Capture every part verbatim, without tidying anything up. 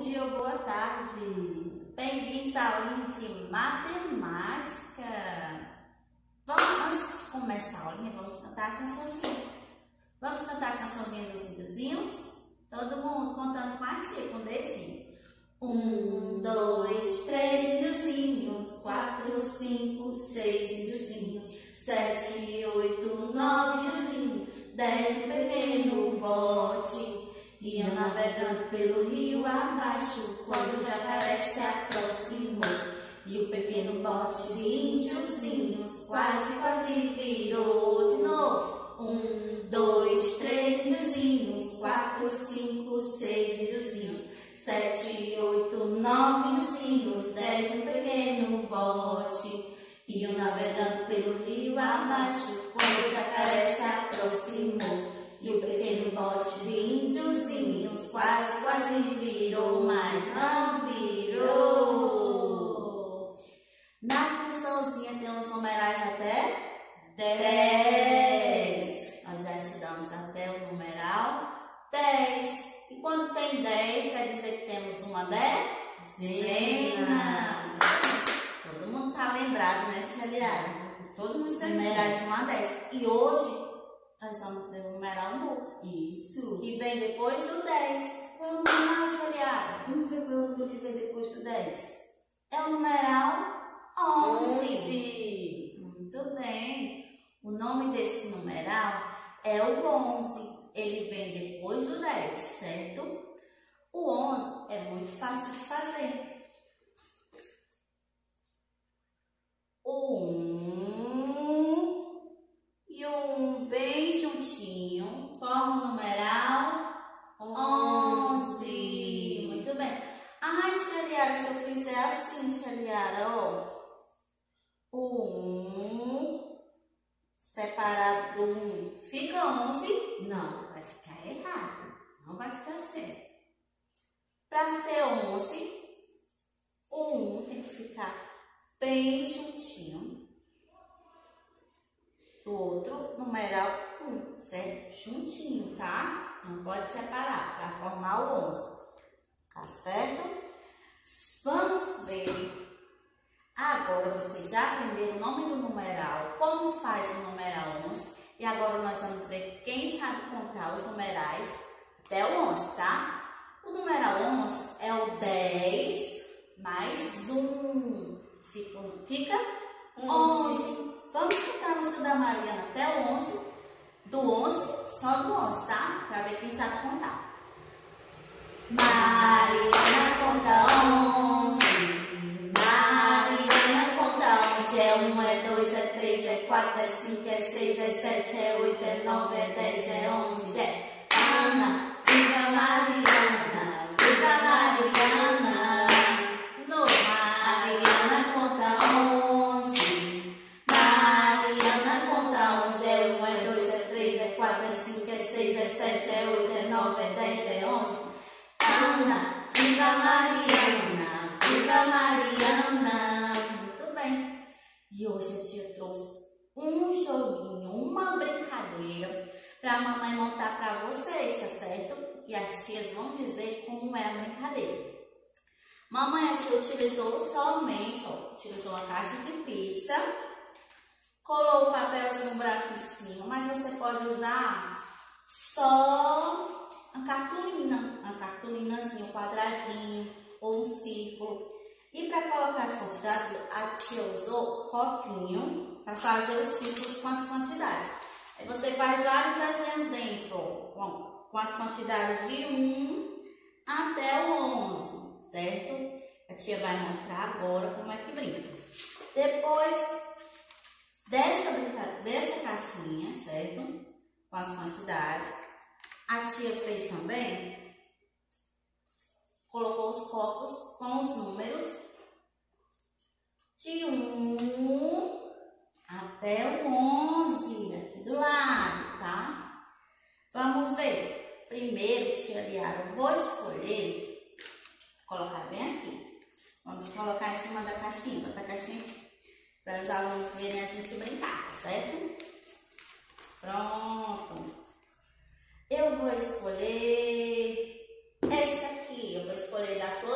dia ou boa tarde. Bem-vindos à aulinha de matemática. Vamos, antes de começar a aulinha, vamos cantar a cançãozinha. Vamos cantar a cançãozinha dos videozinhos? Todo mundo contando com a tia, com o dedinho. Um, dois, três videozinhos. Quatro, cinco, seis videozinhos. Sete, oito, nove videozinhos. Dez, um pequeno bote. Iam navegando pelo rio abaixo, quando o jacaré se aproximou. E o pequeno bote de índiozinhos quase, quase virou de novo. Um, dois, três índiozinhos. Quatro, cinco, seis índiozinhos. Sete, oito, nove índiozinhos. Dez, um pequeno bote. Iam navegando pelo rio abaixo, quando o jacaré se aproximou. E o pequeno bote de índiozinhos quase, quase virou, mas não virou. Na cançãozinha tem os numerais até dez. Nós já estudamos até o numeral dez. E quando tem dez, quer dizer que temos uma dezena. Todo mundo tá lembrado, né, tia Liara? Todo mundo tem numerais de um a dez. E hoje nós vamos ver um numeral novo. Isso. Que vem depois do dez. Qual é o numeral, tia Liara? Vamos ver qual é o número que vem depois do dez. É o numeral onze. Muito bem. O nome desse numeral é o onze. Ele vem depois do dez, certo? O onze é muito fácil de fazer. O um e o um bem juntinho formam o numeral onze. Muito bem. Ai, tia Liara, se eu fizer assim, tia Liara, ó. O um separado do um fica onze? Não, vai ficar errado. Não vai ficar certo. Para ser onze, o um tem que ficar bem juntinho do outro numeral um, certo? Juntinho, tá? Não pode separar para formar o onze, tá certo? Vamos ver. Agora vocês já aprenderam o nome do numeral, como faz o numeral onze. E agora nós vamos ver quem sabe contar os numerais até o onze, tá? O numeral onze é o dez mais um. Fica, fica onze. Vamos contar a música da Mariana até o onze. Do onze, só do onze, tá? Pra ver quem sabe contar. Mariana conta onze. Mariana conta onze. É um, é dois, é três, é quatro, é cinco, é seis, é sete, é oito, é nove, é dez, é onze. É Ana, viva Mariana, viva Mariana. Viva Mariana, viva Mariana. Muito bem. E hoje a tia trouxe um joguinho, uma brincadeira para a mamãe montar para vocês, tá certo? E as tias vão dizer como é a brincadeira. Mamãe, a tia utilizou somente, ó, utilizou uma caixa de pizza, colou o papelzinho branco em cima, mas você pode usar só uma cartolina, uma cartolinazinha, um quadradinho ou um círculo. E para colocar as quantidades, a tia usou copinho para fazer os círculos com as quantidades. Aí você faz vários desenhos dentro, com, com as quantidades de um até o onze, certo? A tia vai mostrar agora como é que brinca. Depois dessa, brinca, dessa caixinha, certo? Com as quantidades, a tia fez também, colocou os copos com os números de um até o onze, aqui do lado, tá? Vamos ver. Primeiro, tia Liara, eu vou escolher, colocar bem aqui. Vamos colocar em cima da caixinha, botar a caixinha para os alunos verem a gente brincar, certo? Pronto. Eu vou escolher esse aqui, eu vou escolher da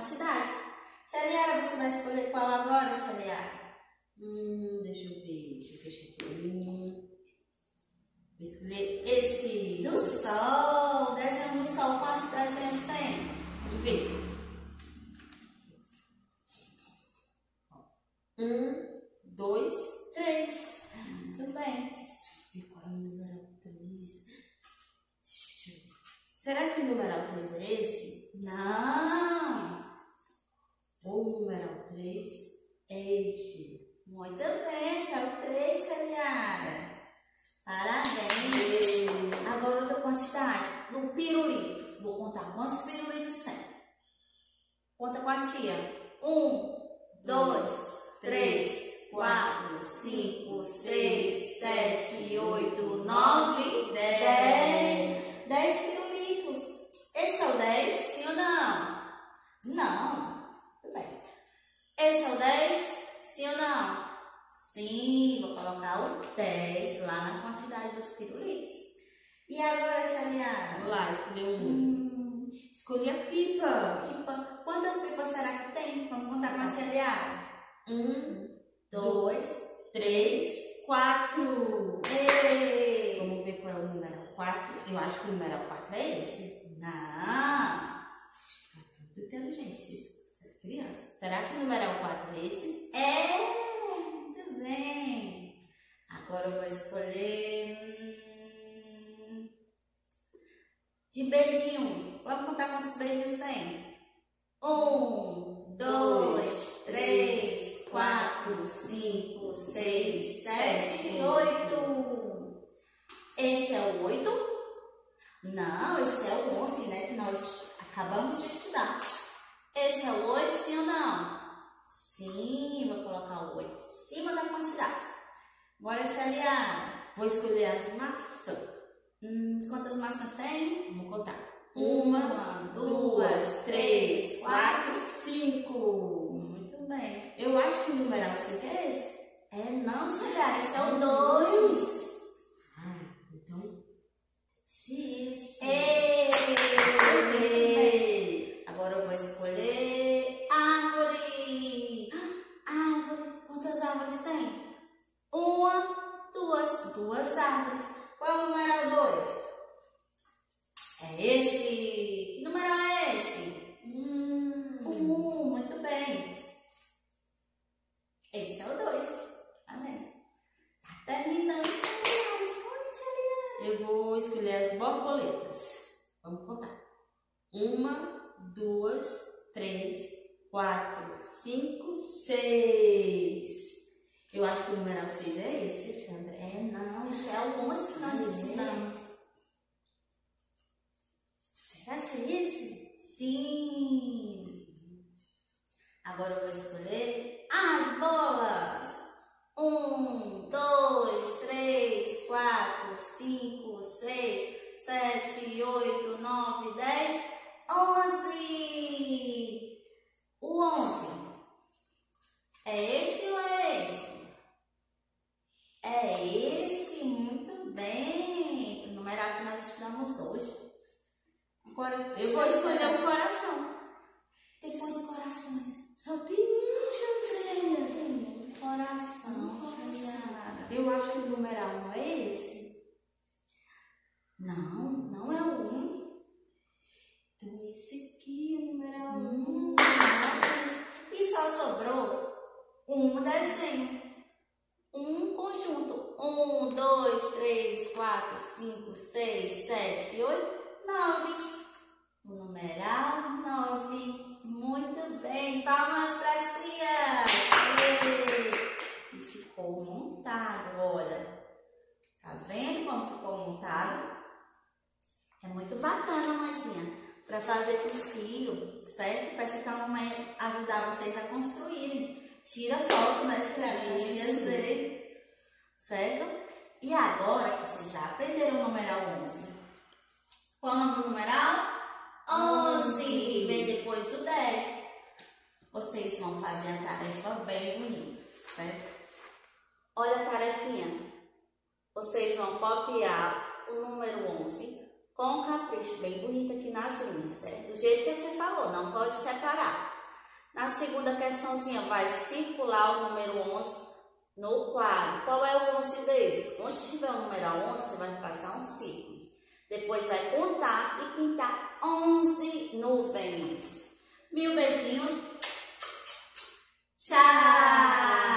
quantidade. Tia Liara, você vai escolher qual agora, Tia Liara? Hum, deixa eu ver, deixa eu fechar aqui. Vou escolher esse. Do sol. Desenho do sol, quantos desenhos tem? Vamos ver. Um, dois, três. Muito bem. Deixa eu ver qual é o numeral três. Será que o numeral três é esse? Não. Ou o numeral três é este? Muito bem, esse é o três, Tia Liara. Parabéns. Agora outra quantidade. No pirulito. Vou contar quantos pirulitos tem. Conta com a tia. Um, dois, três, quatro, cinco, seis, sete, oito, nove, dez. Dez pirulitos. Esse é o dez, sim ou não? Não. Tudo bem. Esse é o dez, sim ou não? Sim, vou colocar o dez lá na quantidade dos pirulitos. E agora, Tia Liara? Vamos lá, escolhi um. Hum, Escolhi a pipa. pipa. Quantas pipas será que tem? Vamos contar com a Tia Liara. Um, Dois, três, quatro. três. Vamos ver qual é o numeral quatro. Eu acho que o numeral quatro é esse. Não. Tá tudo inteligente, essas crianças. Será que o numeral quatro é esse? É, muito bem. Agora eu vou escolher hum, de beijinho. Vamos contar quantos beijinhos tem? Um, dois, três, quatro, cinco, seis, sete, oito. Esse é o oito? Não, esse é o onze, né? Que nós acabamos de estudar. Esse é o oito, sim ou não? Sim, vou colocar o oito em cima da quantidade. Bora, Tia Liara. Vou escolher as maçãs. Hum, quantas maçãs tem? Vamos contar. Uma, duas, três, quatro, cinco. Muito bem. Eu acho que o numeral cinco é esse. É não, Tia Liara, esse é o dois. Ah, então... Se esse. Ei, Ei. muito bem. Agora eu vou escolher árvore. Árvore. Quantas árvores tem? Uma, duas. Duas árvores. Qual é o numeral dois? É esse. Que numeral é esse? Hum. Um. Muito bem. Esse é o dois. Amém. Tá terminando, Tia Liara. Escolhe, Tia Liara. Eu vou escolher as borboletas. Vamos contar. Uma, duas, três, quatro, cinco, seis. Eu acho que o numeral seis é esse, Chandra. É, não. Esse é o onze que nós Ah, é? estudamos. Será que é esse? Sim. Agora eu vou escolher as bolas. Um, dois, três, quatro, cinco, seis, sete, oito, nove, dez, onze. O onze. É esse ou é esse? É esse. Muito bem. O numeral que nós estudamos hoje. Agora Eu vou escolher o coração. Tem quantos corações? Só tem um, Chandra. Tem um coração. Liara. Eu acho que o numeral não é esse. Não, não é o um. Então esse aqui é o numeral Hum, um. e só sobrou um desenho. Um conjunto. Um, dois, três, quatro, cinco, seis, sete, oito, nove. O numeral nove. Muito bem. Palmas para a tia. E ficou montado, olha. Tá vendo como ficou montado? É muito bacana, mãezinha. Para fazer com fio, certo? Peça para a mamãe ajudar vocês a construírem. Tira foto, né, tia? Certo? E agora que vocês já aprenderam o numeral onze. Qual é o nome do numeral? onze. Vem depois do dez. Vocês vão fazer a tarefa bem bonita, certo? Olha a tarefinha. Vocês vão copiar o número onze com um capricho bem bonito aqui nas linhas, certo? Do jeito que a tia falou, não pode separar. Na segunda questãozinha, vai circular o número onze no quadro. Qual é o onze desse? Onde tiver o número onze, você vai fazer um círculo. Depois vai contar e pintar onze nuvens. Mil beijinhos. Tchau!